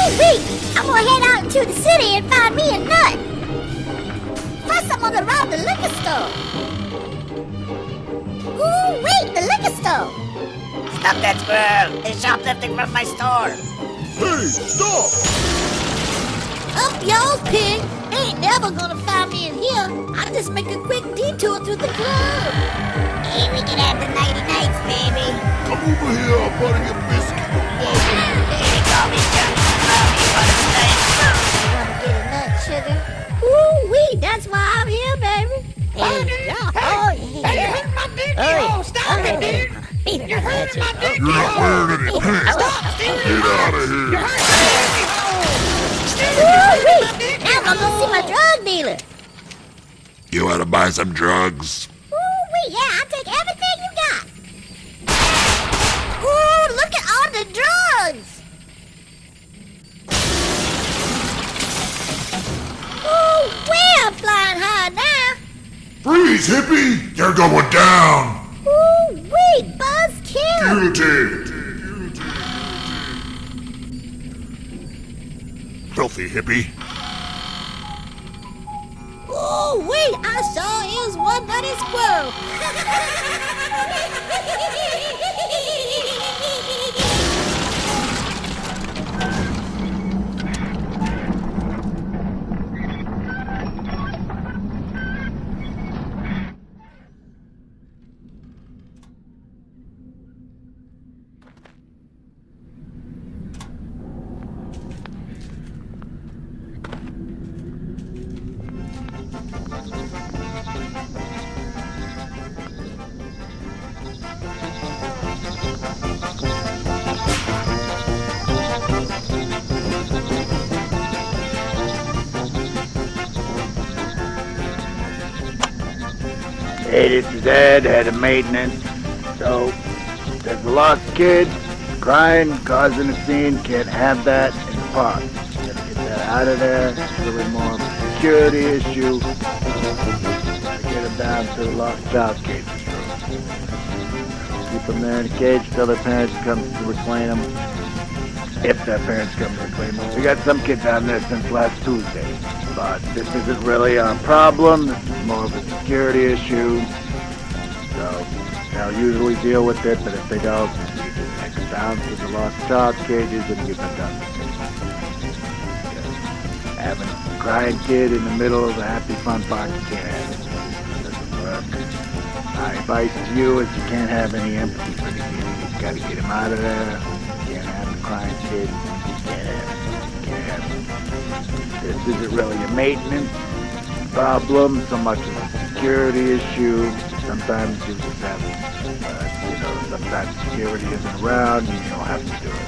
Woo-wee! I'm gonna head out into the city and find me a nut. First, I'm gonna rob the liquor store. Ooh-wee! The liquor store. Stop that, Squirrel! They're shoplifting from my store! Hey, stop! Up yours, pig! They ain't never gonna find me in here. I'll just make a quick detour through the club. Hey, we can have the nighty nights, baby! Come over here, I'll butter your biscuit. They call me Johnny. Wanna get a nut, sugar? Ooh-wee! That's why I'm here, baby. Hey, you're hurting my dick, oh, stop it, dude! You're hurting my dick, You're not wearing any pants. Stop stealing Get out of here. You're hurting my dick, Now I'm gonna go see my drug dealer. You want to buy some drugs? Ooh-wee! Yeah, I'll take everything you got. Ooh, look at all the drugs. Ooh-wee! I'm flying high now. Freeze, hippie! You're going down! Ooh-wee! Buzzkill! Guilty! Filthy hippie. Ooh-wee! I sure is one nutty squirrel. Hey, this is Ed, head of maintenance. So, there's a lost kid, crying, causing a scene, can't have that in the park. Gotta get that out of there, it's really more of a security issue. Gotta get them down to the lost child cage. Keep them there in a cage till their parents come to reclaim them. If their parents come to reclaim them. We got some kids down there since last Tuesday. But this isn't really our problem, this is more of a security issue. So, they'll usually deal with it, but if they don't, you just take them down to the lost child cages and give them down. Having a crying kid in the middle of a Happy Fun Park, you can't have it. It doesn't work. My advice to you is you can't have any empathy for the kid. You just gotta get him out of there. You can't have a crying kid. You can't have it. You can't have it. This isn't really a maintenance problem so much as a security issue. Sometimes you just have, sometimes security isn't around and you don't have to do it.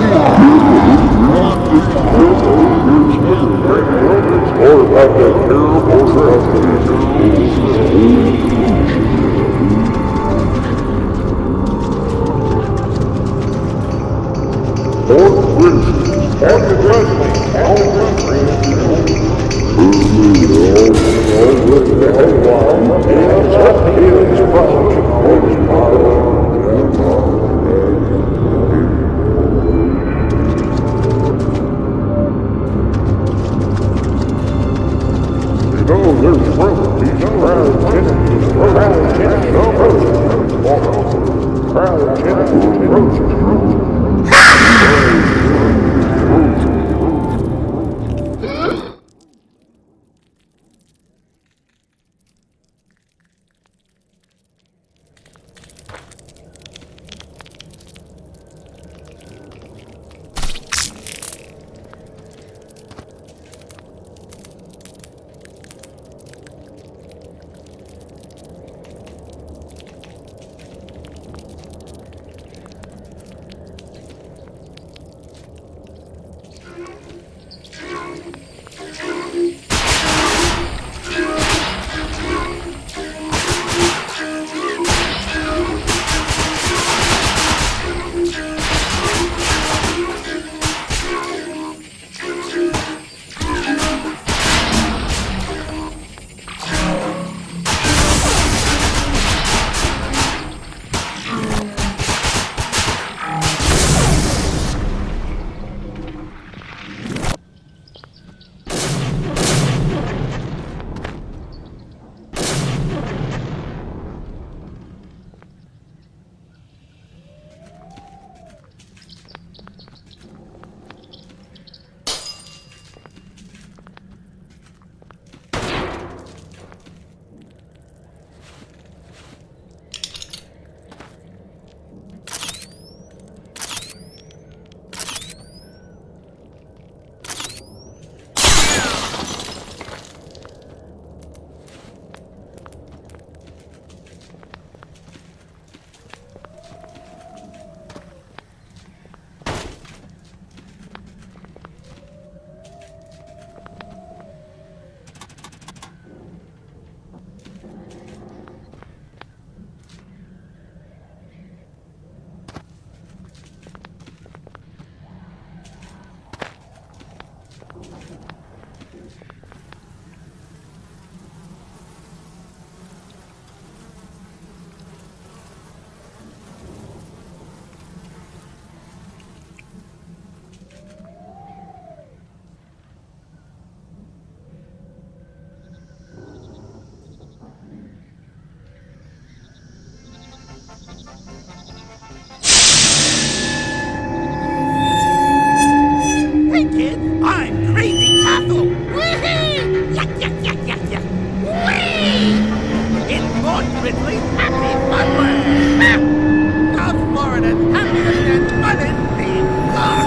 Grisly HappyFunland! South Florida's happiest and funnest theme park!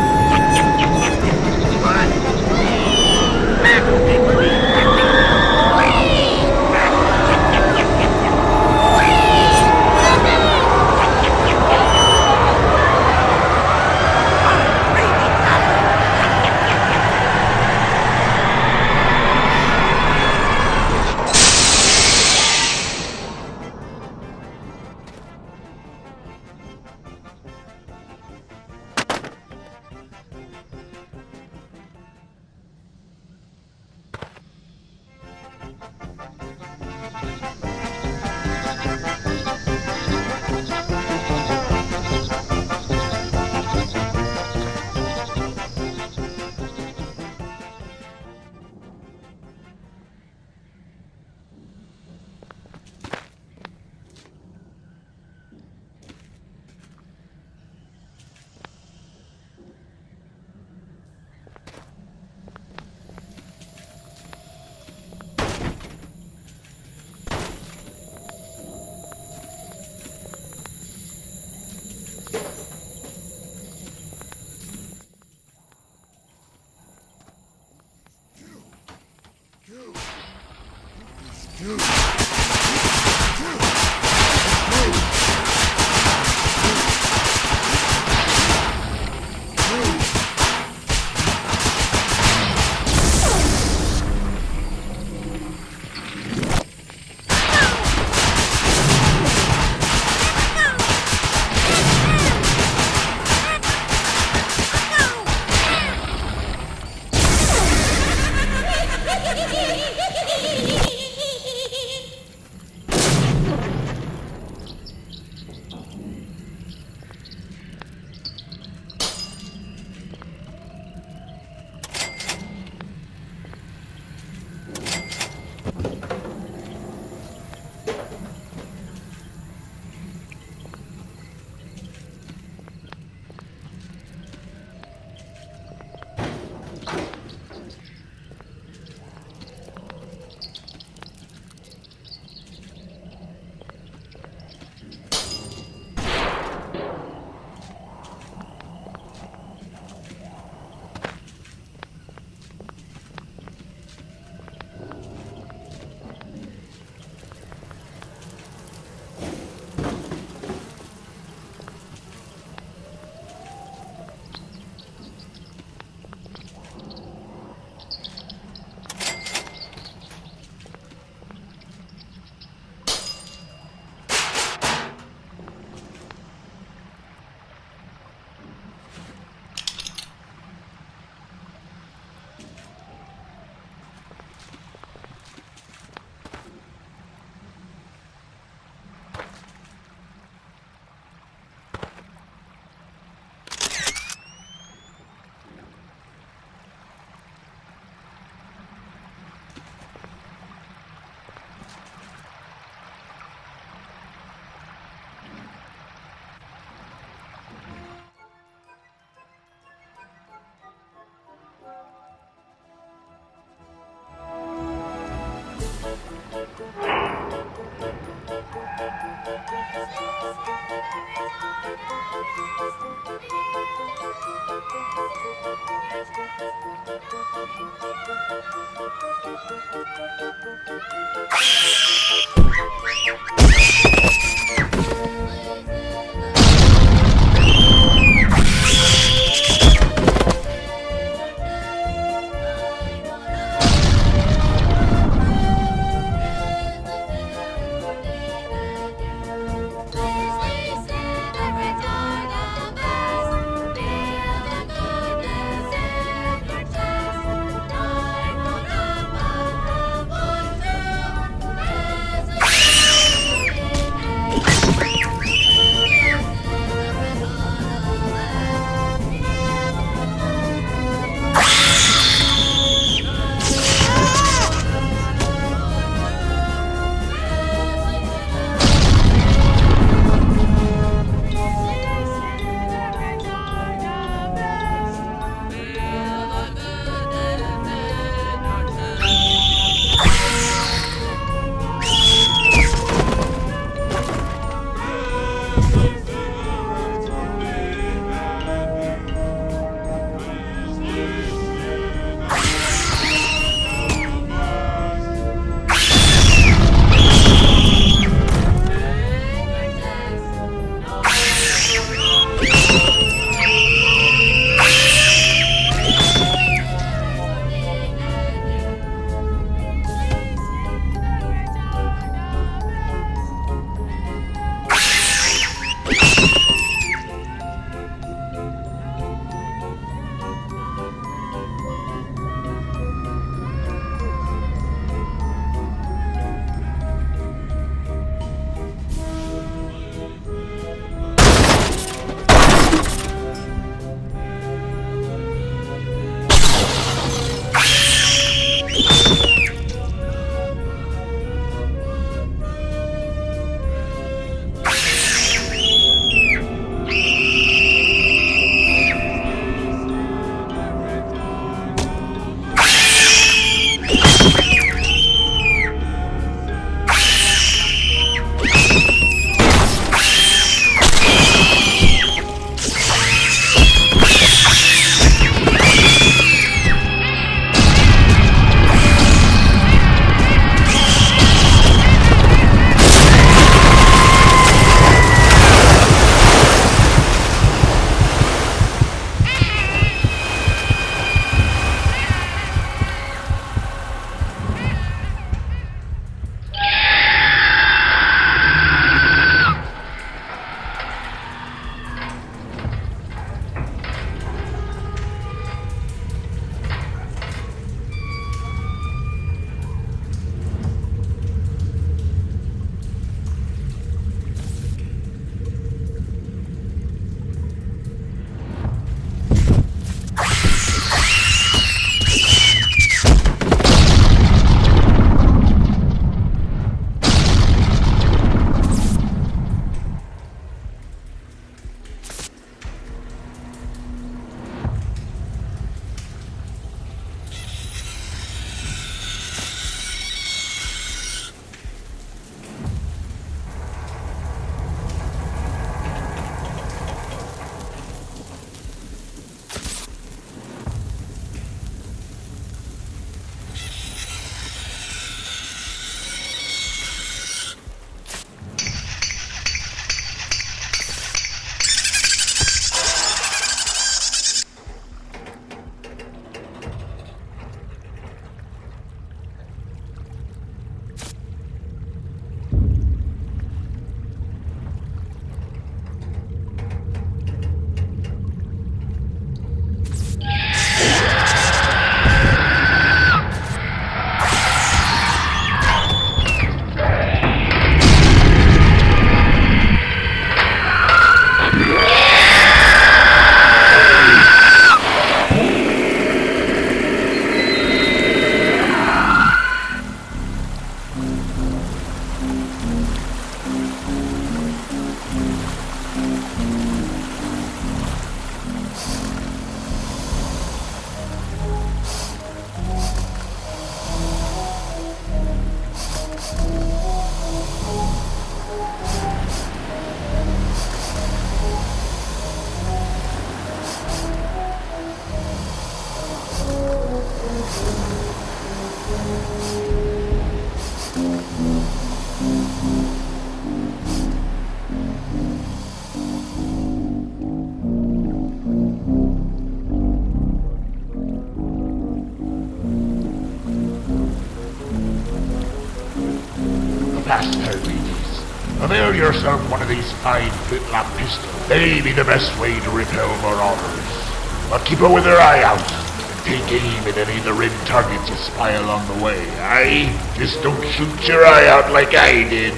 Fast, ladies. Avail yourself one of these fine flintlock pistols. They be the best way to repel marauders. But keep a withered eye out, and take aim at any of the red targets you spy along the way, aye? Just don't shoot your eye out like I did.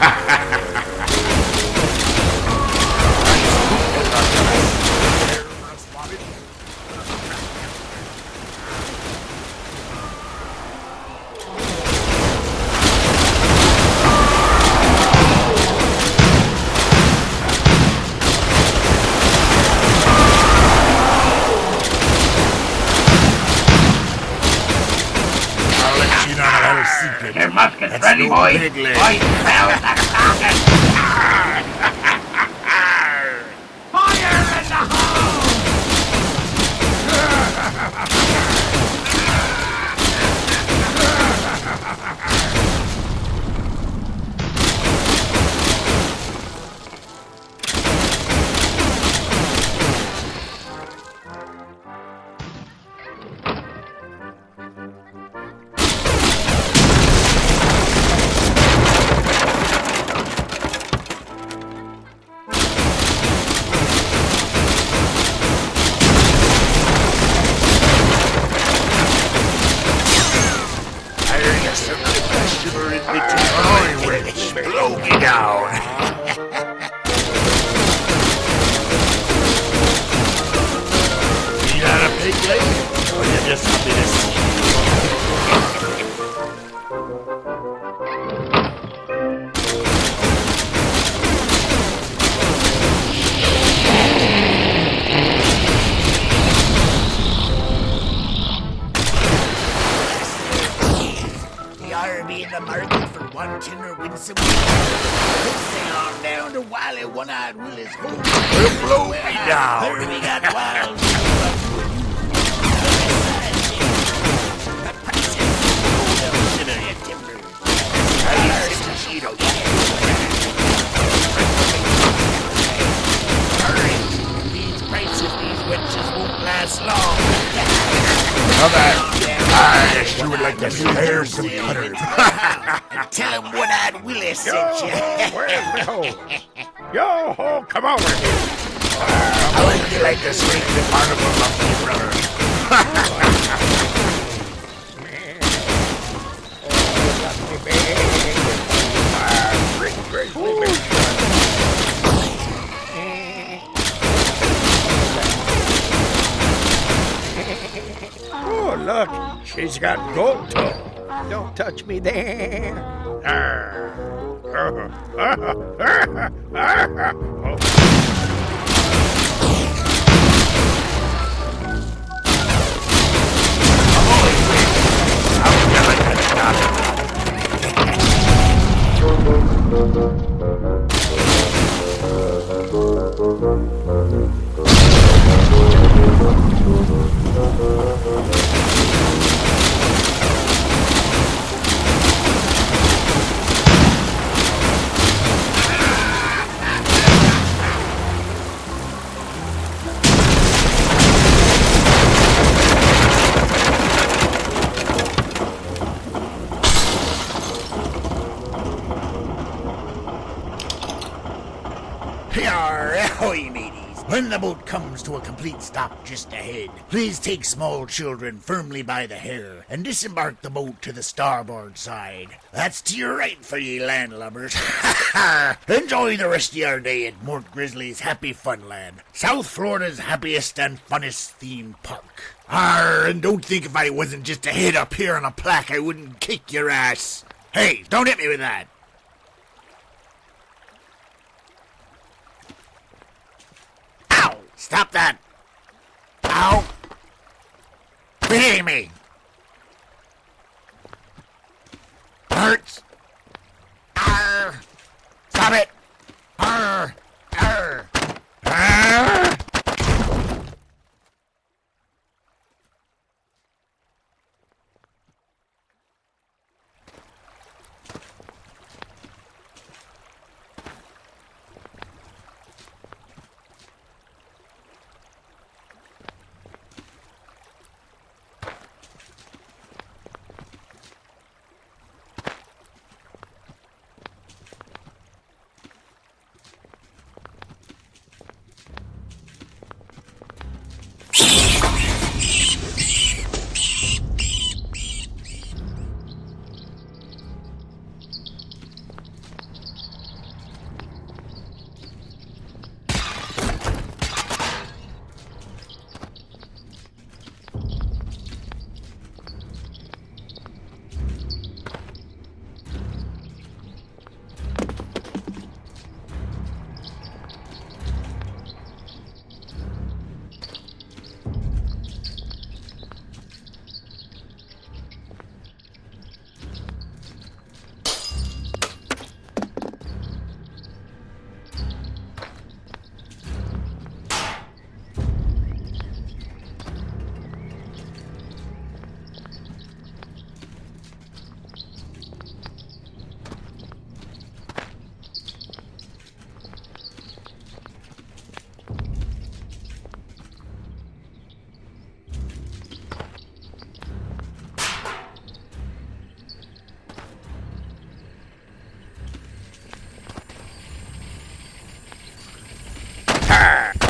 Your musket's ready, boys. Boys, fell the target. Fire in the hole! Blow me down. You not a pig leg? Or you just happy to see be in the market for one tinner winsome. Let's sail on down to Wily One-Eyed Willie's home. Well, blow me down. There we got wild. The prices of your timbers. Hurry. These prices, these witches won't last long. Come back. I sure would like to spare some cutters. Tell him One-Eyed Willie sent you. Yo-ho, come over here. How would you like to sweep the carnival up, my brother? Oh, look, she's got gold toe. Don't touch me there. Ahoy, mateys! When the boat comes to a complete stop just ahead, please take small children firmly by the hair and disembark the boat to the starboard side. That's to your right for ye landlubbers. Enjoy the rest of your day at Mort Grisly's HappyFunland, South Florida's happiest and funnest theme park. Arr, and don't think if I wasn't just a head up here on a plaque I wouldn't kick your ass. Hey, don't hit me with that. Stop that! Ow! Quit hitting me! Hurts! Arr! Stop it! Arr! Arr! Arr!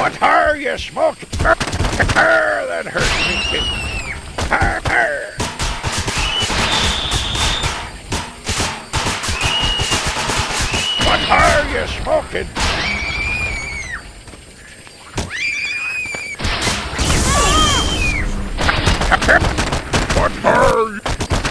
What are you smoking? That hurts me, kid. What are you smoking? What are you?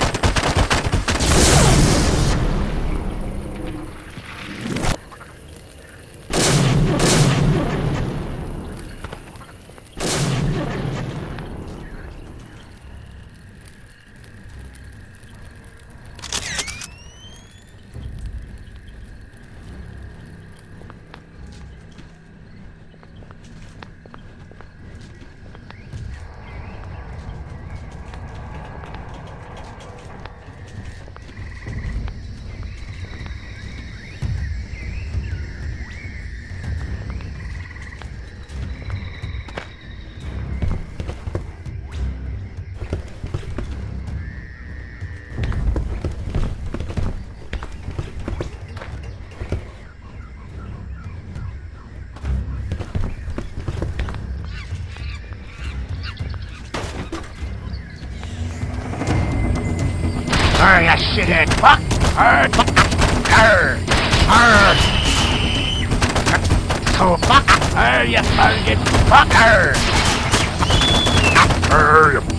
Arr, you shithead fuck! Arr, arr, arr! So fuck! Arr, you target fuck! Arr! Arr, you...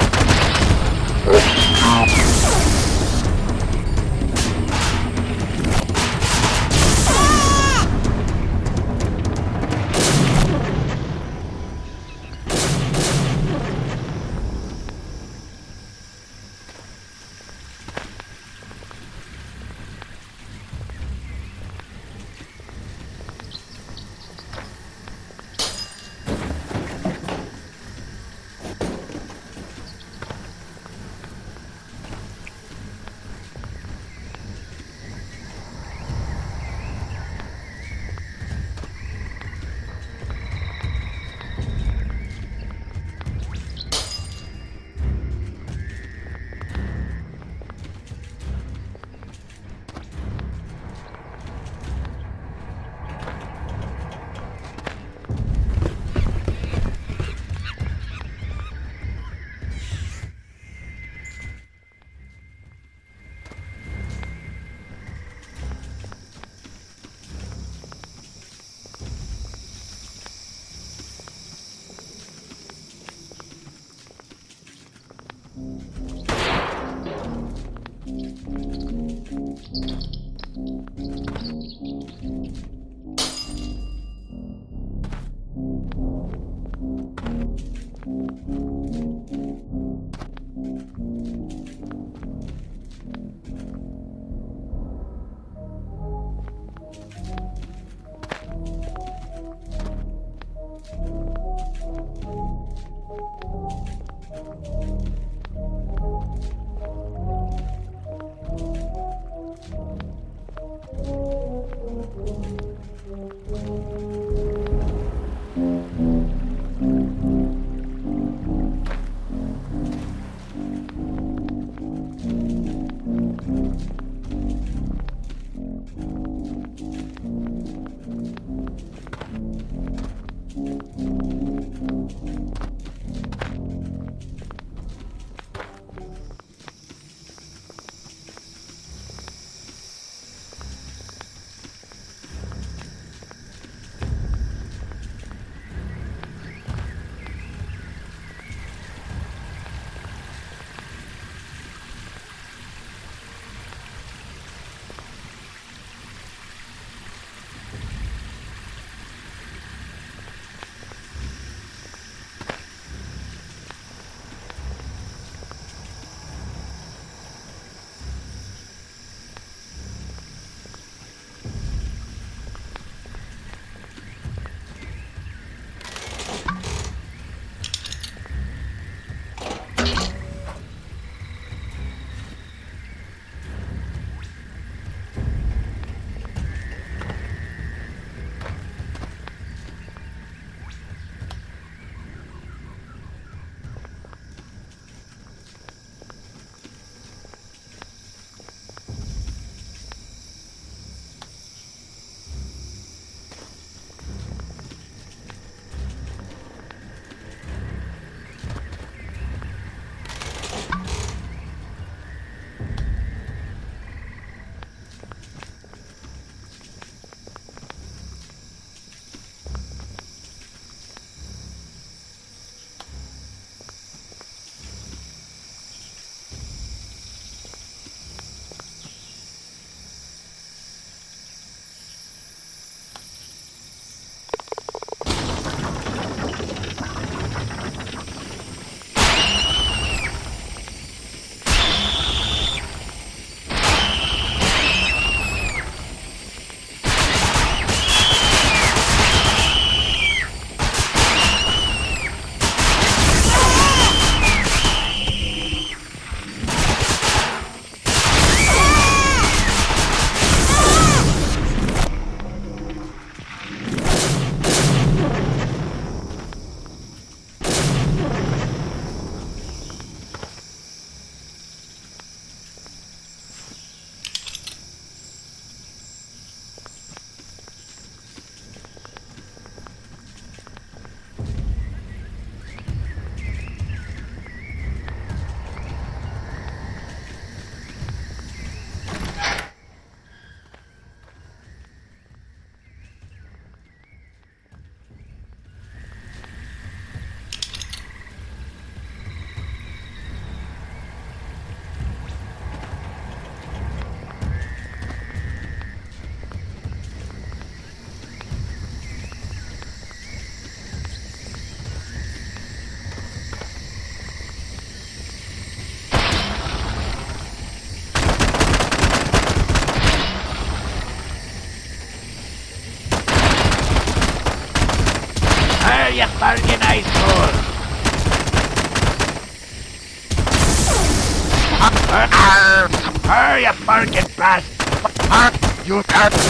You barking bastard! You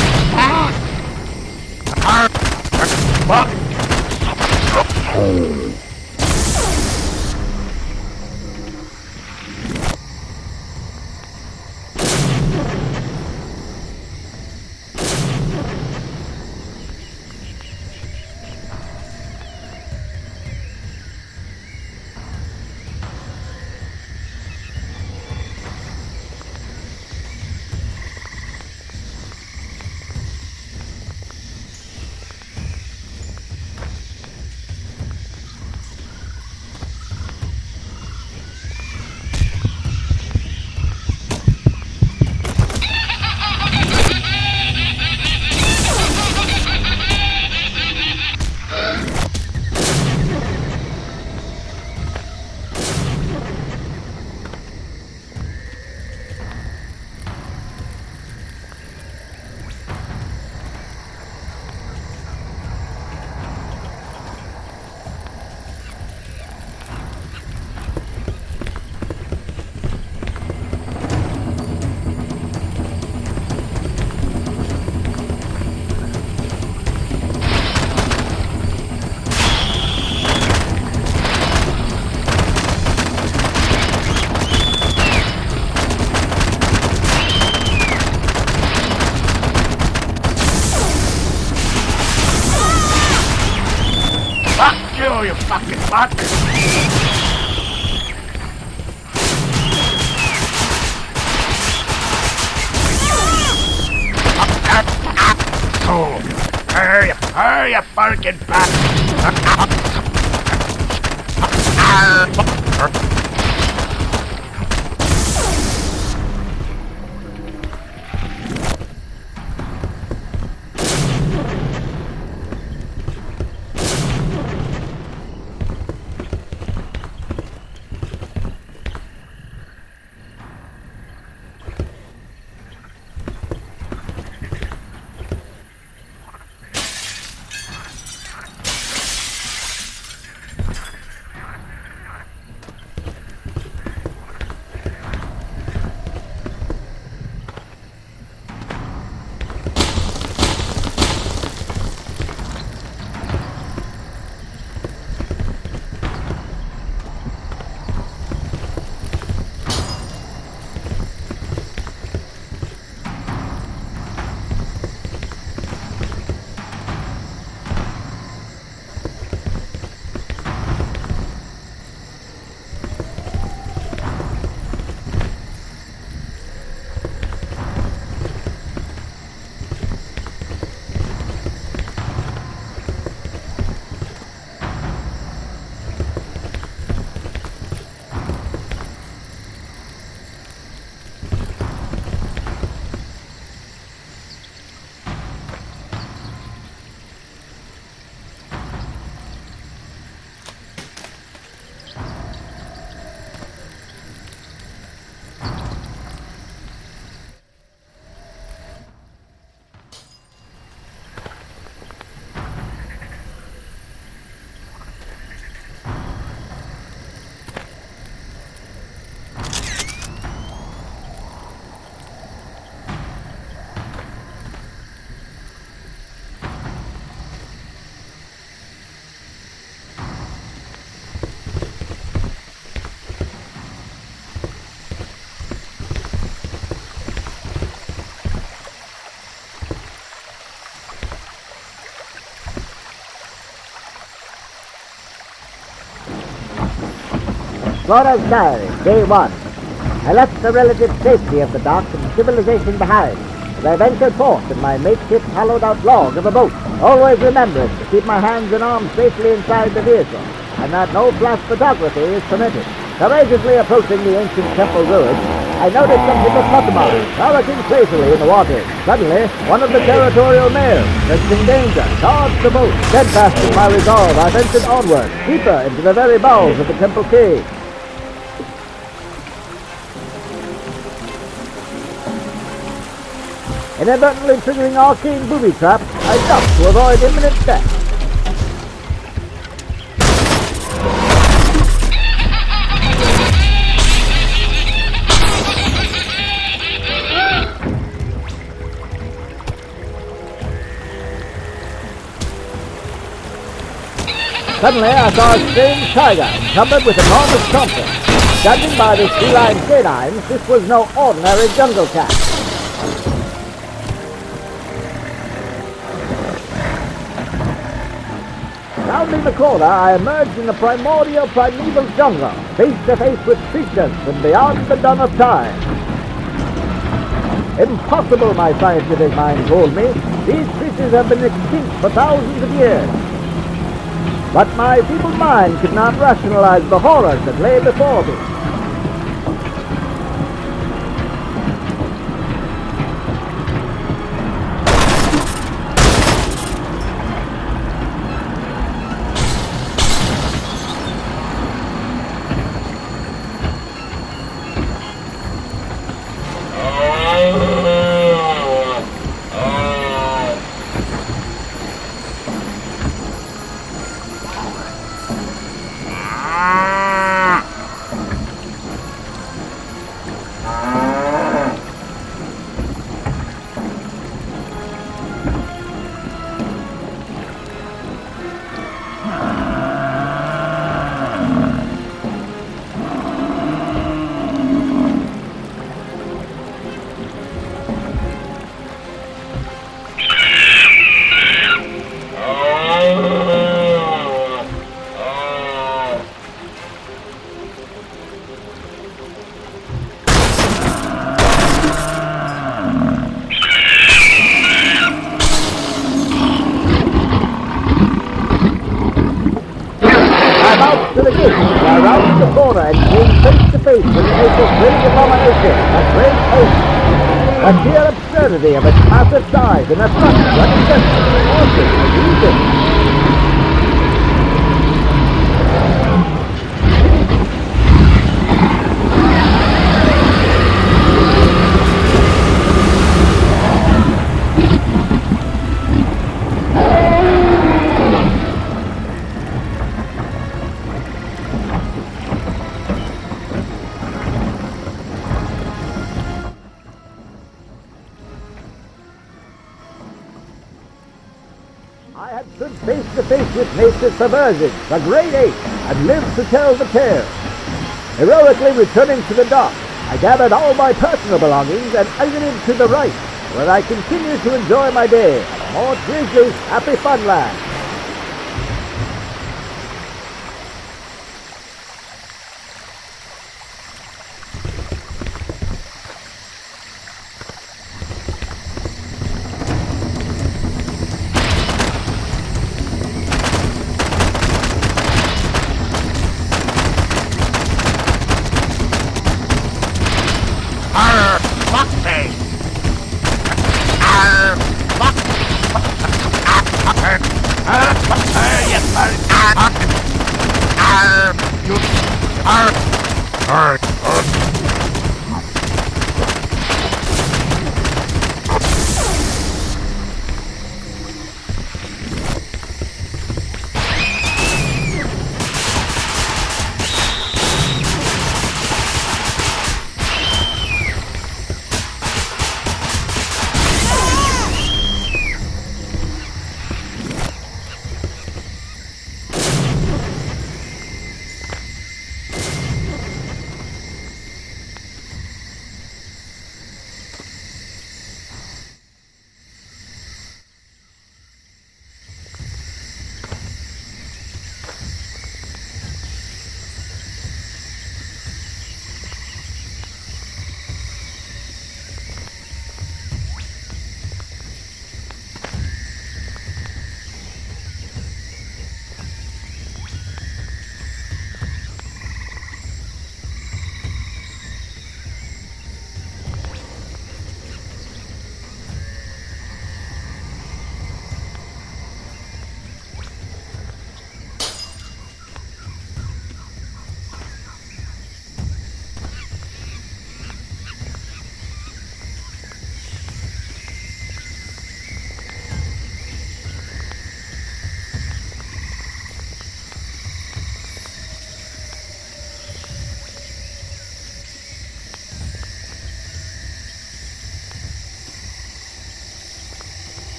you fucking fuck! Hurry, you barking bastard! Explorer's Diary, Day 1. I left the relative safety of the dock and civilization behind, as I ventured forth in my makeshift hollowed-out log of a boat, always remembering to keep my hands and arms safely inside the vehicle, and that no flash photography is permitted. Courageously approaching the ancient temple ruins, I noticed some hippopotamuses frolicking playfully in the water. Suddenly, one of the territorial males, sensing danger, charged the boat. Steadfast in my resolve, I ventured onward, deeper into the very bowels of the temple cave. Inadvertently triggering arcane booby traps, I ducked to avoid imminent death. Suddenly I saw a strange tiger encumbered with enormous trumpets. Judging by the feline canines, this was no ordinary jungle cat. Rounding the corner, I emerged in the primordial primeval jungle, face to face with creatures from beyond the dawn of time. Impossible, my scientific mind told me. These creatures have been extinct for thousands of years. But my feeble mind could not rationalize the horrors that lay before me. The sheer absurdity of its massive size and abrupt, unacceptable forces of reason. I had stood face to face with nature's perversion, the great ape, and lived to tell the tale. Heroically returning to the dock, I gathered all my personal belongings and exited to the right, where I continued to enjoy my day at Mort Grisly's HappyFunland.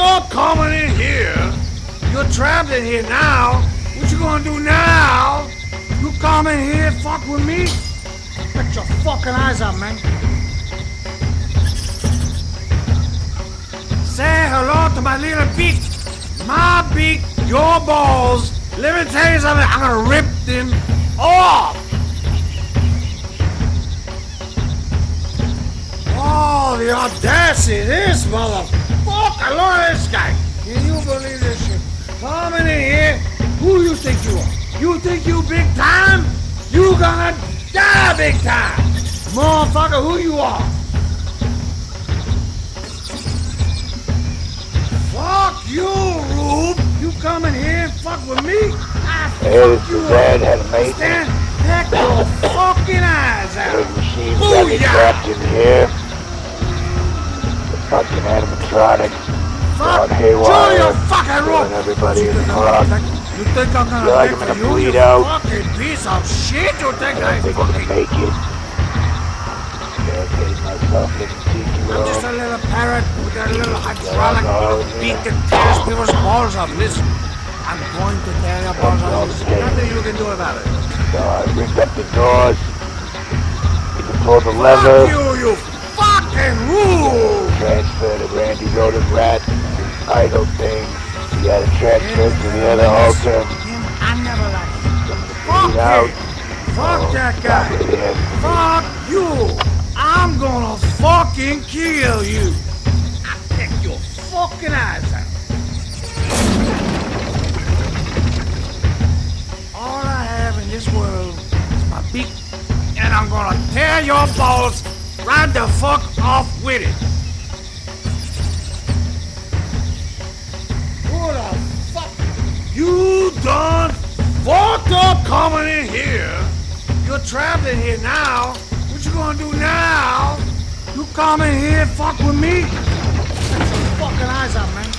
up coming in here. You're trapped in here now. What you gonna do now? You come in here and fuck with me? Get your fucking eyes up, man. Say hello to my little beak. My beak, your balls. Let me tell you something, I'm gonna rip them off. Oh, the audacity of this motherfucker. Look at this guy. Can you believe this shit? Coming in here, who you think you are? You think you big time? You gonna die big time. Motherfucker, who you are? Fuck you, Rube. You come in here and fuck with me? Hey, this is Ed, head of maintenance. Stand heck your fucking eyes out. Those machines got me trapped in here. The fucking animatronics. Fuck Gone haywire. Show your fucking Killing rope. everybody in the club. You think I'm gonna Feel like make I'm for gonna you, bleed you out. fucking piece of shit? You think I don't think I'm gonna make it. Barricading myself in the tiki I'm room. just a little parrot with a little hydraulic beak that tears people's balls off. Listen, I'm going to tear your balls off. There's nothing you can do about it. So I ripped up the doors. You can pull the Fuck lever. you fucking rule! Transfer the Randy Rodent rat idle thing. You gotta transfer it to the other altar. I never liked him. Fuck Get out. him. Fuck that guy. Stop it, Ed. Fuck you. I'm gonna fucking kill you. I'll pick your fucking eyes out. All I have in this world is my beak, and I'm gonna tear your balls right the fuck off with it. Who the fuck? You done fucked up coming in here. You're trapped in here now. What you gonna do now? You come in here and fuck with me? Get your fucking eyes up, man.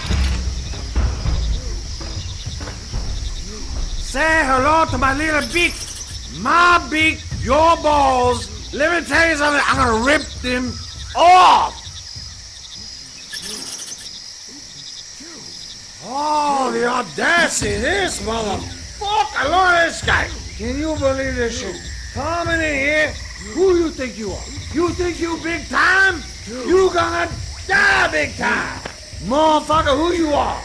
Say hello to my little beak. My beak, your balls. Let me tell you something, I'm gonna rip them off. Oh, the audacity of this motherfucker. Look at this guy. Can you believe this shit? Coming in here, who you think you are? You think you big time? You gonna die big time. Motherfucker, who you are?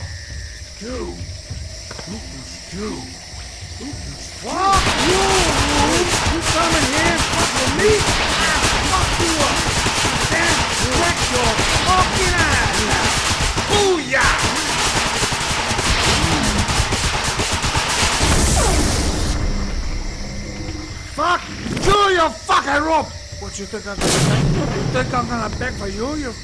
Fuck you, Rube. You come in here and fuck with me? I'll fuck you up. Then check your fucking eyes out. Booyah! Fuck! Chew your fucking rope! What you think I'm gonna beg? You think I'm gonna beg for you? You...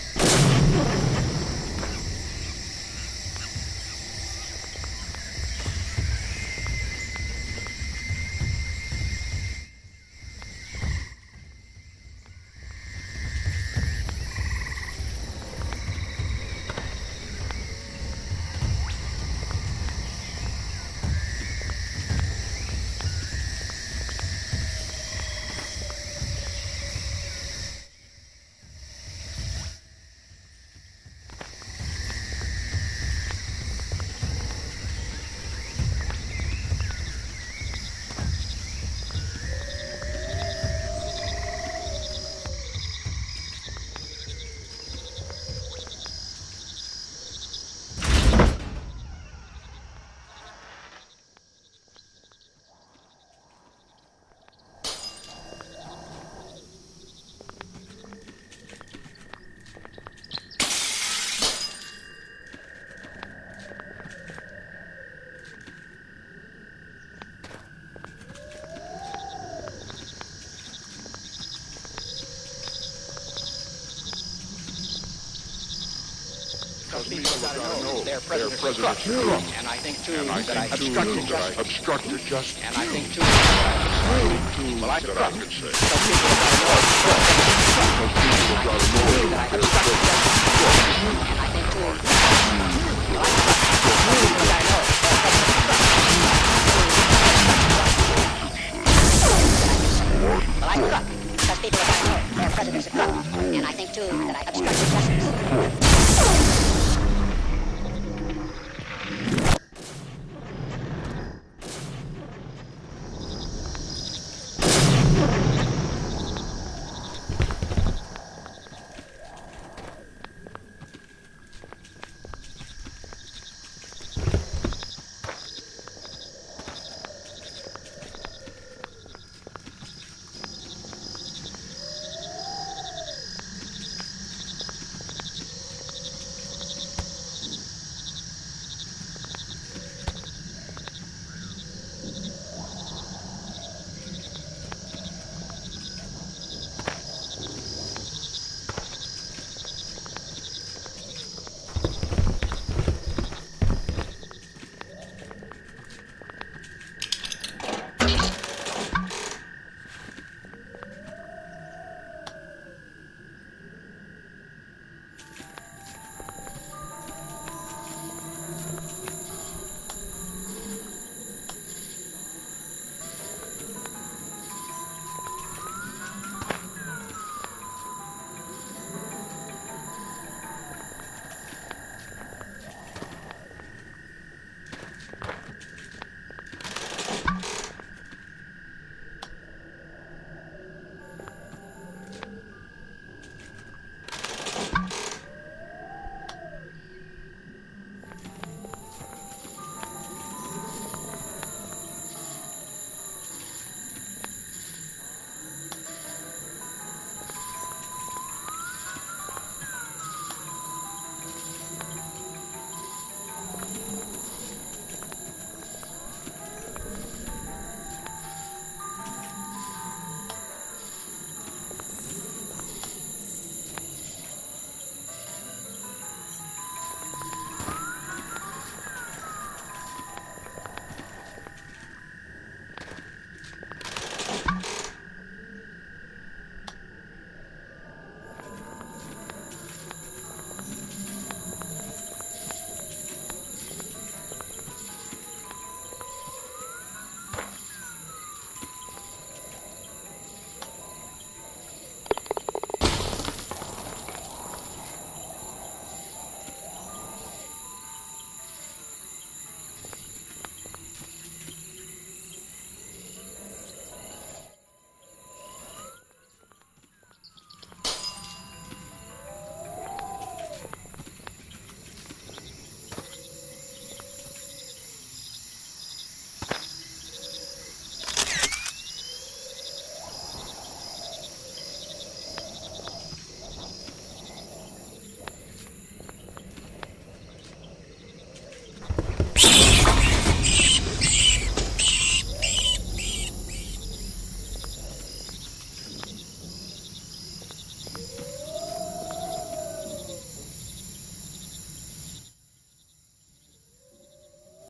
People gotta know their president is corrupt. And I think too that I obstructed justice. And I think too well, I corrupt. Some people gotta know that I obstructed justice. And I think too